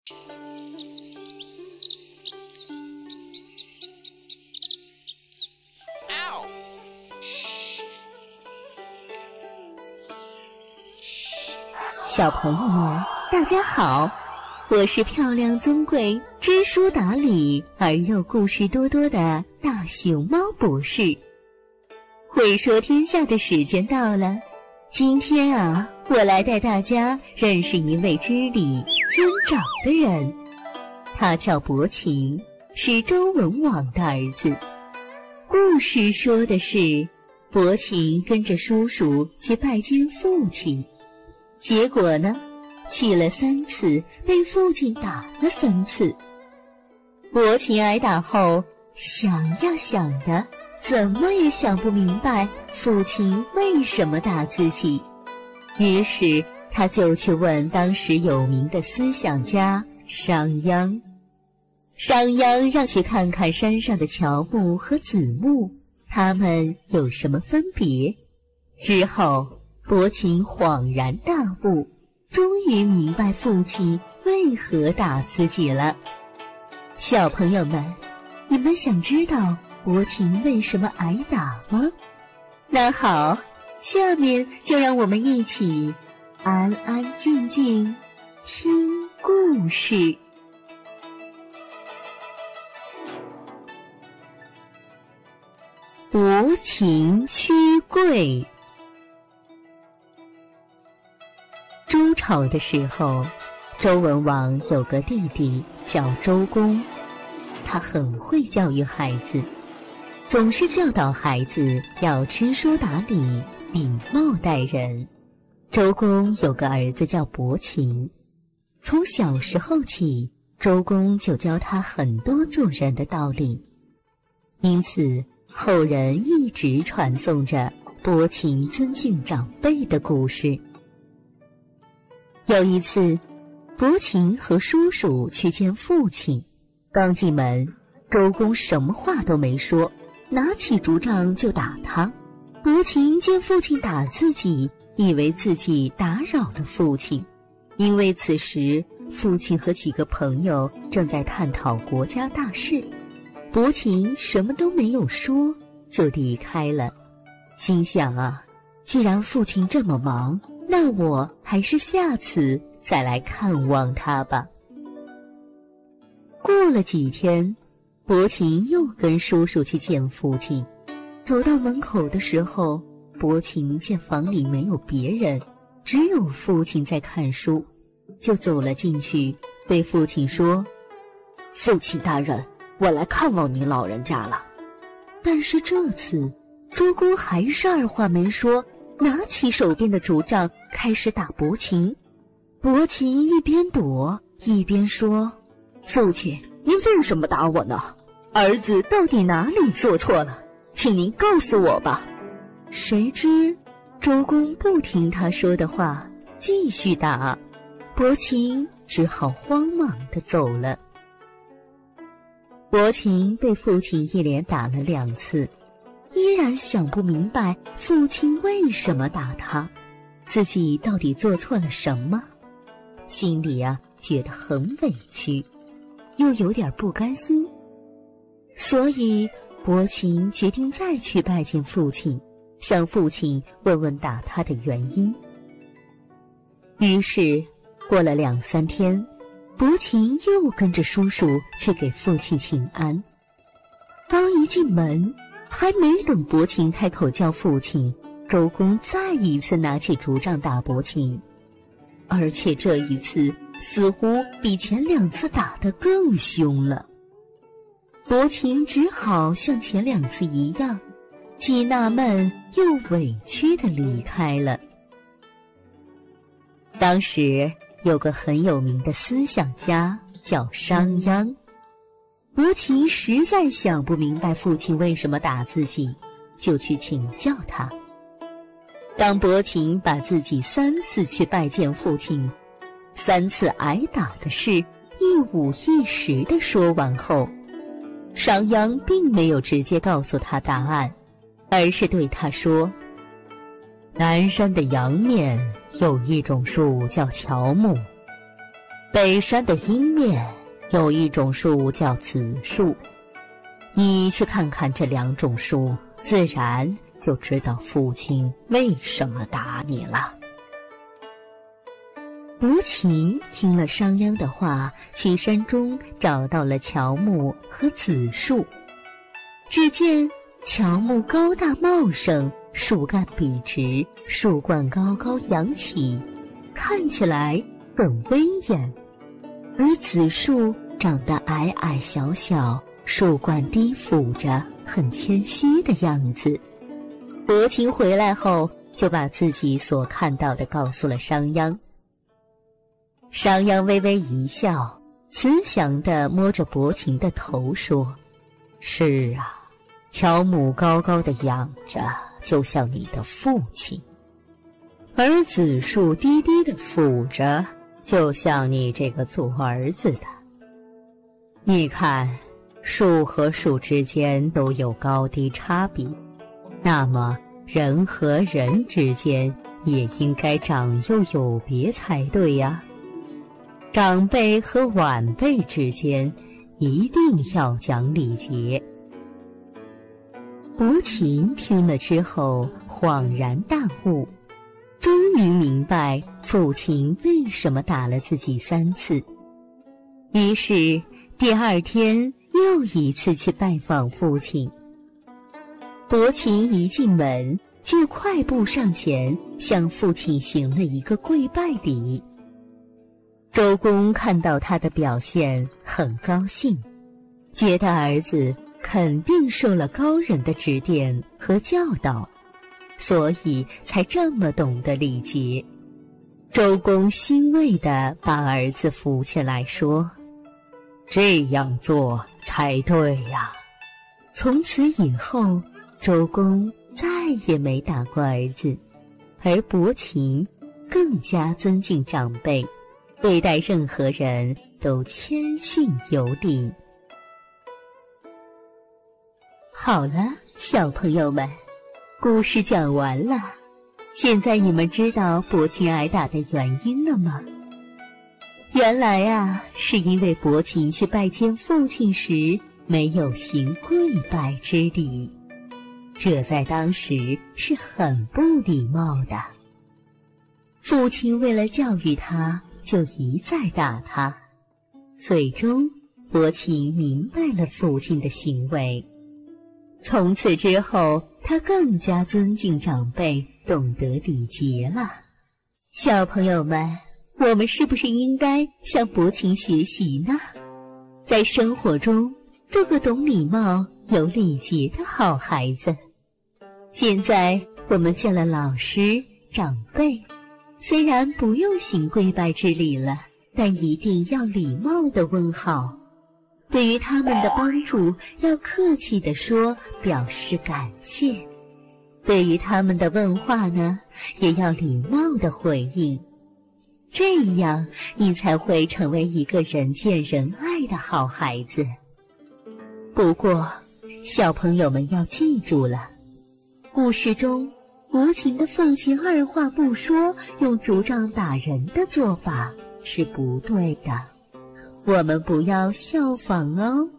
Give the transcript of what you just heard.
小朋友们，大家好，我是漂亮尊贵、知书达理而又故事多多的大熊猫博士。会说天下的时间到了，今天我来带大家认识一位知礼尊长的人，他叫伯禽，是周文王的儿子。故事说的是，伯禽跟着叔叔去拜见父亲，结果呢，去了3次，被父亲打了3次。伯禽挨打后，想呀想的，怎么也想不明白父亲为什么打自己。于是他就去问当时有名的思想家商鞅。商鞅让去看看山上的乔木和子木，它们有什么分别。之后伯禽恍然大悟，终于明白父亲为何打自己了。小朋友们，你们想知道伯禽为什么挨打吗？那好，下面就让我们一起安安静静听故事。伯禽驱贵。周朝的时候，周文王有个弟弟叫周公，他很会教育孩子，总是教导孩子要知书达理，礼貌待人。周公有个儿子叫伯禽，从小时候起，周公就教他很多做人的道理，因此后人一直传颂着伯禽尊敬长辈的故事。有一次，伯禽和叔叔去见父亲，刚进门，周公什么话都没说，拿起竹杖就打他。伯禽见父亲打自己，以为自己打扰了父亲，因为此时父亲和几个朋友正在探讨国家大事。伯禽什么都没有说，就离开了，心想既然父亲这么忙，那我还是下次再来看望他吧。过了几天，伯禽又跟叔叔去见父亲。走到门口的时候，伯禽见房里没有别人，只有父亲在看书，就走了进去，对父亲说：“父亲大人，我来看望您老人家了。”但是这次周公还是二话没说，拿起手边的竹杖开始打伯禽。伯禽一边躲一边说：“父亲，您为什么打我呢？儿子到底哪里做错了？请您告诉我吧。”谁知周公不听他说的话，继续打，伯禽只好慌忙地走了。伯禽被父亲一连打了2次，依然想不明白父亲为什么打他，自己到底做错了什么，心里觉得很委屈，又有点不甘心。所以伯禽决定再去拜见父亲，向父亲问问打他的原因。于是过了2、3天，伯禽又跟着叔叔去给父亲请安。刚一进门，还没等伯禽开口叫父亲，周公再一次拿起竹杖打伯禽，而且这一次似乎比前2次打得更凶了。伯禽只好像前2次一样，既纳闷又委屈地离开了。当时有个很有名的思想家叫商鞅，伯禽实在想不明白父亲为什么打自己，就去请教他。当伯禽把自己3次去拜见父亲，3次挨打的事一五一十地说完后，商鞅并没有直接告诉他答案，而是对他说：“南山的阳面有一种树叫乔木， 北山的阴面有一种树叫紫树，你去看看这2种树，自然就知道父亲为什么打你了。”伯禽听了商鞅的话，去山中找到了乔木和紫树。只见乔木高大茂盛，树干笔直，树冠高高扬起，看起来很威严；而紫树长得矮矮小小，树冠低俯着，很谦虚的样子。伯禽回来后，就把自己所看到的告诉了商鞅。商鞅微微一笑，慈祥地摸着伯禽的头说：“是啊，乔木高高的仰着，就像你的父亲；而紫树低低地俯着，就像你这个做儿子的。你看，树和树之间都有高低差别，那么人和人之间也应该长幼有别才对呀。长辈和晚辈之间一定要讲礼节。”伯禽听了之后恍然大悟，终于明白父亲为什么打了自己3次。于是第2天又一次去拜访父亲。伯禽一进门就快步上前，向父亲行了一个跪拜礼。周公看到他的表现很高兴，觉得儿子肯定受了高人的指点和教导，所以才这么懂得礼节。周公欣慰地把儿子扶起来说：“这样做才对呀。”从此以后，周公再也没打过儿子，而伯禽更加尊敬长辈，对待任何人都谦逊有礼。好了，小朋友们，故事讲完了。现在你们知道伯禽挨打的原因了吗？原来啊，是因为伯禽去拜见父亲时没有行跪拜之礼，这在当时是很不礼貌的。父亲为了教育他，就一再打他。最终，伯禽明白了父亲的行为。从此之后，他更加尊敬长辈，懂得礼节了。小朋友们，我们是不是应该向伯禽学习呢？在生活中，做个懂礼貌、有礼节的好孩子。现在我们见了老师、长辈，虽然不用行跪拜之礼了，但一定要礼貌地问好。对于他们的帮助，要客气地说，表示感谢。对于他们的问话呢，也要礼貌地回应。这样，你才会成为一个人见人爱的好孩子。不过，小朋友们要记住了，故事中伯禽的父亲二话不说，用竹杖打人的做法是不对的。我们不要效仿哦。